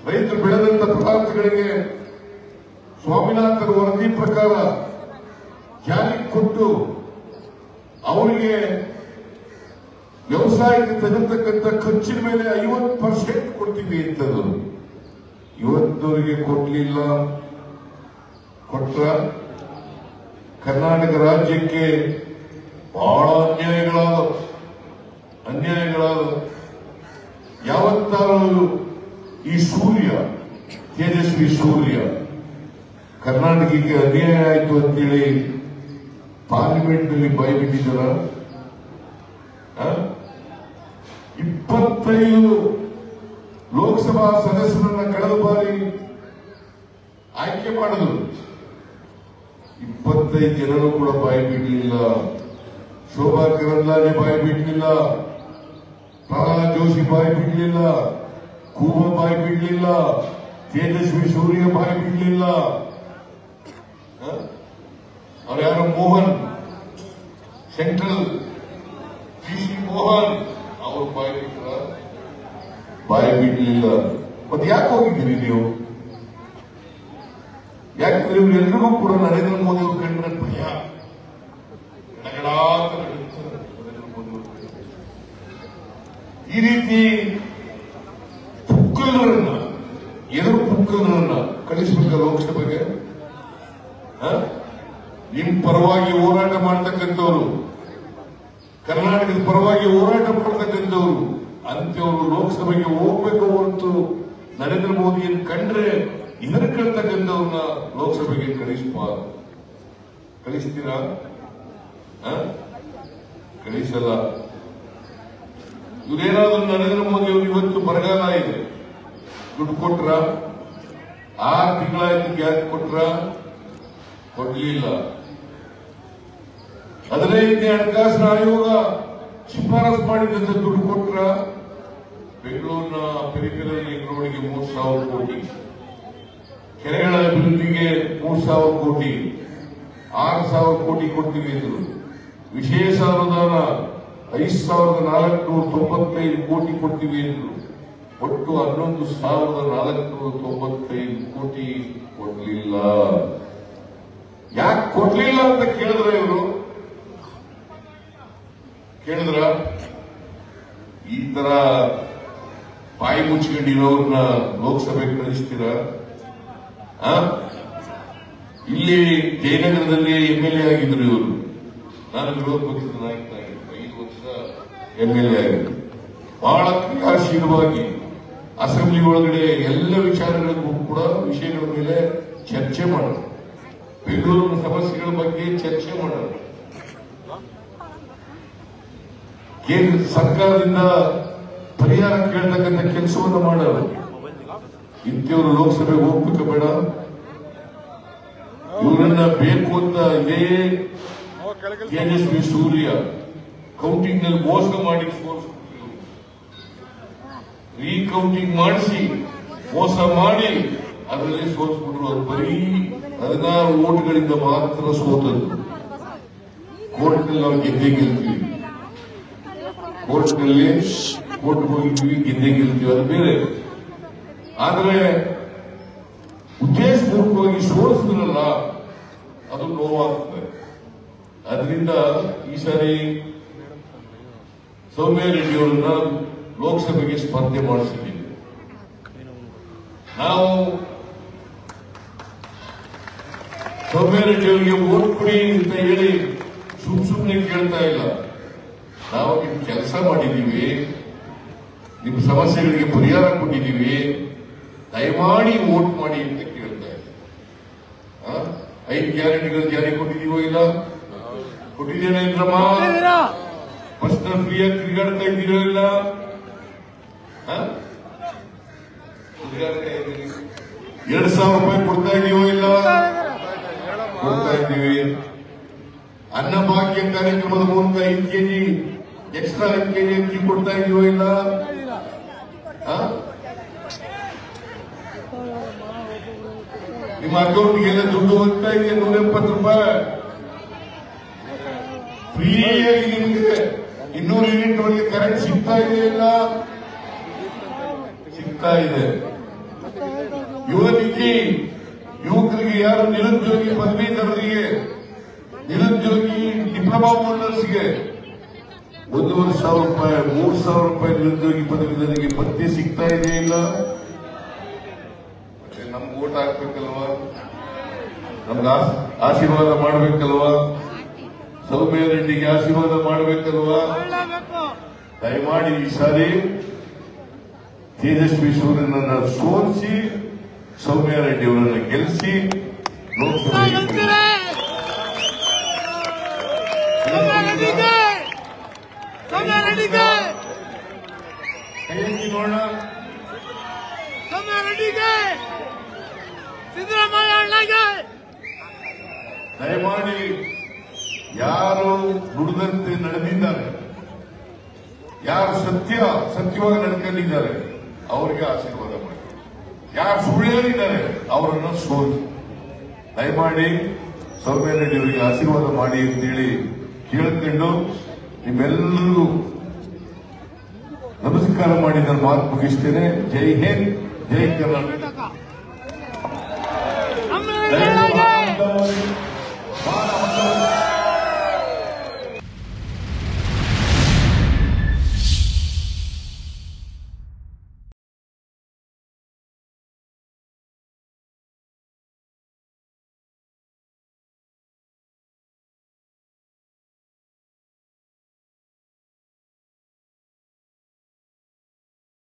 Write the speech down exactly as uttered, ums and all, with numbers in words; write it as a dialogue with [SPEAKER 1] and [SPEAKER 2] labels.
[SPEAKER 1] ರೈತರು ಬೆಳೆದಂತ ಪದಾರ್ಥಗಳಿಗೆ ಸ್ವಾಮಿನಾಥನ್ ವರದಿ ಪ್ರಕಾರ ಜಾರಿಗೆ ಕೊಟ್ಟು ಅವರಿಗೆ ವ್ಯವಸಾಯಕ್ಕೆ ತಗತಕ್ಕಂಥ ಖರ್ಚಿನ ಮೇಲೆ ಐವತ್ತು ಪರ್ಸೆಂಟ್ ಕೊಡ್ತೀವಿ ಅಂತದ್ದು ಇವತ್ತವರಿಗೆ ಕೊಡ್ಲಿಲ್ಲ. ಕೊಟ್ರ ಕರ್ನಾಟಕ ರಾಜ್ಯಕ್ಕೆ ಬಹಳ ಅನ್ಯಾಯಗಳಾದ ಅನ್ಯಾಯಗಳಾದ ಯಾವತ್ತಾರು ಈ ಸೂರ್ಯ ತೇಜಸ್ವಿ ಸೂರ್ಯ ಕರ್ನಾಟಕಕ್ಕೆ ಅನ್ಯಾಯ ಆಯಿತು ಅಂತೇಳಿ ಪಾರ್ಲಿಮೆಂಟ್ ನಲ್ಲಿ ಬಾಯ್ಬಿಟ್ಟಿದ್ದಾರ? ಇಪ್ಪತ್ತೈದು ಲೋಕಸಭಾ ಸದಸ್ಯರನ್ನ ಕಳೆದ ಬಾರಿ ಆಯ್ಕೆ ಮಾಡಿದ್ರು. ಇಪ್ಪತ್ತೈದು ಜನರು ಕೂಡ ಬಾಯಿ ಬಿಡಲಿಲ್ಲ. ಶೋಭಾ ಕರಂದ್ಲಾಜೆ ಬಾಯಿ ಬಿಡಲಿಲ್ಲ, ಪ್ರಹ್ಲಾದ್ ಜೋಶಿ ಬಾಯಿ ಬಿಡಲಿಲ್ಲ, ಕೂಬಾ ಬಾಯಿ ಬಿಡಲಿಲ್ಲ, ತೇಜಸ್ವಿ ಸೂರ್ಯ ಬಾಯಿ ಬಿಡಲಿಲ್ಲ. ಅವ್ರು ಯಾರು Mohan central D C Mohan ಅವರು ಬಾಯಿ ಬಿಟ್ರ? ಬಾಯಿ ಬಿಡಲಿಲ್ಲ. ಮತ್ತೆ ಯಾಕೆ ಹೋಗಿದ್ದೀರಿ ನೀವು? ಯಾಕಂದ್ರೆ ಇವ್ರು ಎಲ್ರಿಗೂ ಕೂಡ ನರೇಂದ್ರ ಮೋದಿ ಅವರು ಕಂಡ್ರೆ ಭಯ, ನಗಡಾತ ನರೇಂದ್ರ ಮೋದಿ ಈ ರೀತಿ ಪುಕ್ಕಲರನ್ನ ಎರಡು ಪುಕ್ಕಲರನ್ನ ಕಳಿಸಬೇಕ ಲೋಕಸಭೆಗೆ. ನಿಮ್ ಪರವಾಗಿ ಹೋರಾಟ ಮಾಡ್ತಕ್ಕಂಥವ್ರು, ಕರ್ನಾಟಕದ ಪರವಾಗಿ ಹೋರಾಟ ಮಾಡ್ತಕ್ಕಂಥವ್ರು ಅಂತವರು ಲೋಕಸಭೆಗೆ ಹೋಗ್ಬೇಕು ಹೊರತು ನರೇಂದ್ರ ಮೋದಿಯನ್ನು ಕಂಡ್ರೆ ಇದರ ಕೇಳ್ತಕ್ಕಂಥವ್ರನ್ನ ಲೋಕಸಭೆಗೆ ಕಳಿಸಬಾರ್ದು. ಕಳಿಸ್ತೀರಾ? ಕಳಿಸಲ್ಲ. ಇವರೇನಾದ್ರೂ ನರೇಂದ್ರ ಮೋದಿ ಅವರು ಇವತ್ತು ಬರಗಾಲ ಇದೆ, ದುಡ್ಡು ಕೊಟ್ರ? ಆರು ತಿಂಗಳಾಯ್ತು ಗ್ಯಾಸ್ ಕೊಟ್ರ? ಕೊಡ್ಲಿಲ್ಲ. ಹದಿನೈದನೇ ಹಣಕಾಸಿನ ಆಯೋಗ ಶಿಫಾರಸು ಮಾಡಿದಂತೆ ದುಡ್ಡು ಕೊಟ್ರ? ಬೆಂಗಳೂರಿನ ಪೆರಿಫೆರಲ್ ರಿಂಗ್ ರೋಡ್ಗೆ ಮೂರು ಸಾವಿರ ಕೋಟಿ, ಕೆರೆಗಳ ಅಭಿವೃದ್ಧಿಗೆ ಮೂರು ಸಾವಿರ ಕೋಟಿ, ಆರು ಸಾವಿರ ಕೋಟಿ ಕೊಡ್ತೀವಿ ಎಂದರು. ವಿಶೇಷ ಅನುದಾನ ಐದು ಸಾವಿರದ ನಾಲ್ಕುನೂರ ತೊಂಬತ್ತೈದು ಕೋಟಿ ಕೊಡ್ತೀವಿ ಎಂದರು. ಒಟ್ಟು ಹನ್ನೊಂದು ಸಾವಿರದ ನಾಲ್ಕುನೂರ ತೊಂಬತ್ತೈದು ಕೋಟಿ ಕೊಡ್ಲಿಲ್ಲ. ಯಾಕೆ ಕೊಡ್ಲಿಲ್ಲ ಅಂತ ಕೇಳಿದ್ರೆ ಇವರು ಕೇಳಿದ್ರ? ಈ ತರ ಬಾಯಿ ಮುಚ್ಕೊಂಡಿರೋರ್ನ ಲೋಕಸಭೆಗೆ ಕಳಿಸ್ತೀರ? ಇಲ್ಲಿ ಜಯನಗರದಲ್ಲಿ ಎಂ ಎಲ್ ಎ ಆಗಿದ್ರು ಇವರು. ನಾನು ವಿರೋಧ ಪಕ್ಷದ ನಾಯಕನಾಗಿದ್ದೆ, ಐದು ವರ್ಷ ಎಂ ಎಲ್ ಎ ಆಗಿದ್ರು. ಬಹಳ ಕ್ರಿಯಾಶೀಲವಾಗಿ ಅಸೆಂಬ್ಲಿ ಒಳಗಡೆ ಎಲ್ಲ ವಿಚಾರಗಳಿಗೂ ಕೂಡ ವಿಷಯಗಳ ಮೇಲೆ ಚರ್ಚೆ ಮಾಡೋದು, ಬೆಂಗಳೂರಿನ ಸಮಸ್ಯೆಗಳ ಬಗ್ಗೆ ಚರ್ಚೆ ಮಾಡೋದು, ಕೇಂದ್ರ ಸರ್ಕಾರದಿಂದ ಪರಿಹಾರ ಕೇಳತಕ್ಕಂಥ ಕೆಲಸವನ್ನು ಮಾಡೋದು. ಇಂಥವ್ರು ಲೋಕಸಭೆಗೆ ಹೋಗ್ಬೇಕು ಬೇಡ? ಇವರನ್ನ ಬೇಕು ಅಂತ ಇದೇ ತೇಜಸ್ವಿ ಸೂರ್ಯ ಕೌಂಟಿಂಗ್ ನಲ್ಲಿ ಮೋಸ ಮಾಡಿ ರೀಕೌಂಟಿಂಗ್ ಮಾಡಿಸಿ ಮೋಸ ಮಾಡಿ ಅದರಲ್ಲಿ ಸೋಲ್ಸ್ಬಿಟ್ರು. ಅದು ಬರೀ ಹದಿನಾರು ಓಟ್ಗಳಿಂದ ಮಾತ್ರ ಸೋತದ್ದು. ಕೋರ್ಟ್ನಲ್ಲಿ ನಾವು ಗೆದ್ದೆ ಗೆಲ್ತೀವಿ, ಕೋರ್ಟ್ನಲ್ಲಿ ಕೋರ್ಟ್ ಹೋಗಿದ್ದೀವಿ, ಗೆದ್ದೆ ಗೆಲ್ತೀವಿ, ಅದು ಬೇರೆ. ಆದ್ರೆ ಉದ್ದೇಶಪೂರ್ವಕವಾಗಿ ಸೋಲಿಸಿದ್ರಲ್ಲ, ಅದು ನೋವಾಗ್ತದೆ. ಅದರಿಂದ ಈ ಸಾರಿ ಸೌಮ್ಯ ರೆಡ್ಡಿ ಅವರನ್ನ ಲೋಕಸಭೆಗೆ ಸ್ಪರ್ಧೆ ಮಾಡಿಸಿದ್ದೀವಿ. ನಾವು ಸೌಮ್ಯ ರೆಡ್ಡಿ ಅವರಿಗೆ ವೋಟ್ ಕೊಡಿ ಅಂತ ಹೇಳಿ ಸುಮ್ ಸುಮ್ಮನೆ ಕೇಳ್ತಾ ಇಲ್ಲ. ನಾವು ನಿಮ್ ಕೆಲಸ ಮಾಡಿದ್ದೀವಿ, ನಿಮ್ಮ ಸಮಸ್ಯೆಗಳಿಗೆ ಪರಿಹಾರ ಕೊಟ್ಟಿದ್ದೀವಿ, ದಯಮಾಡಿ ವೋಟ್ ಮಾಡಿ ಅಂತ ಕೇಳ್ತಾ ಇದ್ದೀವಿ. ಐದು ಗ್ಯಾರಂಟಿಗಳು ಜಾರಿ ಕೊಟ್ಟಿದ್ದೀವೋ ಇಲ್ಲ? ಕೊಟ್ಟಿದ್ದೇನೆ ಇಂದ್ರಮ್ಮ? ಪರ್ಸನಲ್ ಫ್ರೀಯಾಗಿ ತಿರುಗಾಡ್ತಾ ಇದ್ದೀರೋ ಇಲ್ಲ? ಎರಡ್ ಸಾವಿರ ರೂಪಾಯಿ ಕೊಡ್ತಾ ಇದೀವೋ ಇಲ್ಲ? ಕೊಡ್ತಾ ಇದ್ದೀವಿ. ಅನ್ನಭಾಗ್ಯ ಕಾರ್ಯಕ್ರಮದ ಮೂಲಕ ಐದು ಕೆಜಿ ಎಕ್ಸ್ಟ್ರಾ ಐದು ಕೆಜಿ ಅಕ್ಕಿ ಕೊಡ್ತಾ ಇದೀವೋ ಇಲ್ಲ? ನಿಮ್ಮ ಅಕೌಂಟ್ಗೆಲ್ಲ ದುಡ್ಡು ಹೋಗ್ತಾ ಇದೆ, ನೂರ ಎಪ್ಪತ್ತು ರೂಪಾಯಿ ಫ್ರೀಯಾಗಿ ನಿಮ್ಗೆ ಇನ್ನೂರು ಯೂನಿಟ್ ಒಳಗೆ ಕರೆಂಟ್ ಸಿಗ್ತಾ ಇದೆ ಇಲ್ಲ? ಸಿಗ್ತಾ ಇದೆ. ಯುವನಿಧಿ ಯುವಕರಿಗೆ ಯಾರು ನಿರುದ್ಯೋಗಿ ಪದವೀಧರರಿಗೆ ನಿರುದ್ಯೋಗಿ ಡಿಪ್ಲೊಮಾ ಹೋಲ್ಡರ್ಸ್ಗೆ ಒಂದೂವರೆ ಸಾವಿರ ರೂಪಾಯಿ ಮೂರು ಸಾವಿರ ರೂಪಾಯಿ ನಿರುದ್ಯೋಗಿ ಪದವೀಧರಿಗೆ ಭತ್ಯೆ ಸಿಗ್ತಾ ಇದೆ ಇಲ್ಲ. ನಮ್ಗೆ ಓಟ್ ಹಾಕ್ಬೇಕಲ್ವಾ, ನಮ್ಗೆ ಆಶೀರ್ವಾದ ಮಾಡಬೇಕಲ್ವಾ, ಸೌಮ್ಯ ರೆಡ್ಡಿಗೆ ಆಶೀರ್ವಾದ ಮಾಡಬೇಕಲ್ವಾ. ದಯಮಾಡಿ ಈ ಸಾರಿ ತೇಜಸ್ವಿ ಸೂರ್ಯನನ್ನ ಸೋಲಿಸಿ ಸೌಮ್ಯ ರೆಡ್ಡಿ ಅವರನ್ನ ಗೆಲ್ಲಿಸಿ ಲೋಕಸಭೆ ನೋಡೋಣ. ದಯಮಾಡಿ ಯಾರು ನುಡಿದಂತೆ ನಡೆದಿದ್ದಾರೆ, ಯಾರು ಸತ್ಯ ಸತ್ಯವಾಗಿ ನಡ್ಕೊಂಡಿದ್ದಾರೆ ಅವರಿಗೆ ಆಶೀರ್ವಾದ ಮಾಡಿ, ಯಾರು ಸುಳ್ಳು ಹೇಳಿದ್ದಾರೆ ಅವರನ್ನು ಸೋಲಿಸಿ. ದಯಮಾಡಿ ಸೌಮ್ಯ ರೆಡ್ಡಿ ಅವರಿಗೆ ಆಶೀರ್ವಾದ ಮಾಡಿ ಅಂತೇಳಿ ಕೇಳಿಕೊಂಡು ನಿಮ್ಮೆಲ್ಲರಿಗೂ ನಮಸ್ಕಾರ ಮಾಡಿ ನಾನು ಮಾತು ಮುಗಿಸ್ತೇನೆ. ಜೈ ಹಿಂದ್, ಜೈ ಕರ್ನಾಟಕ.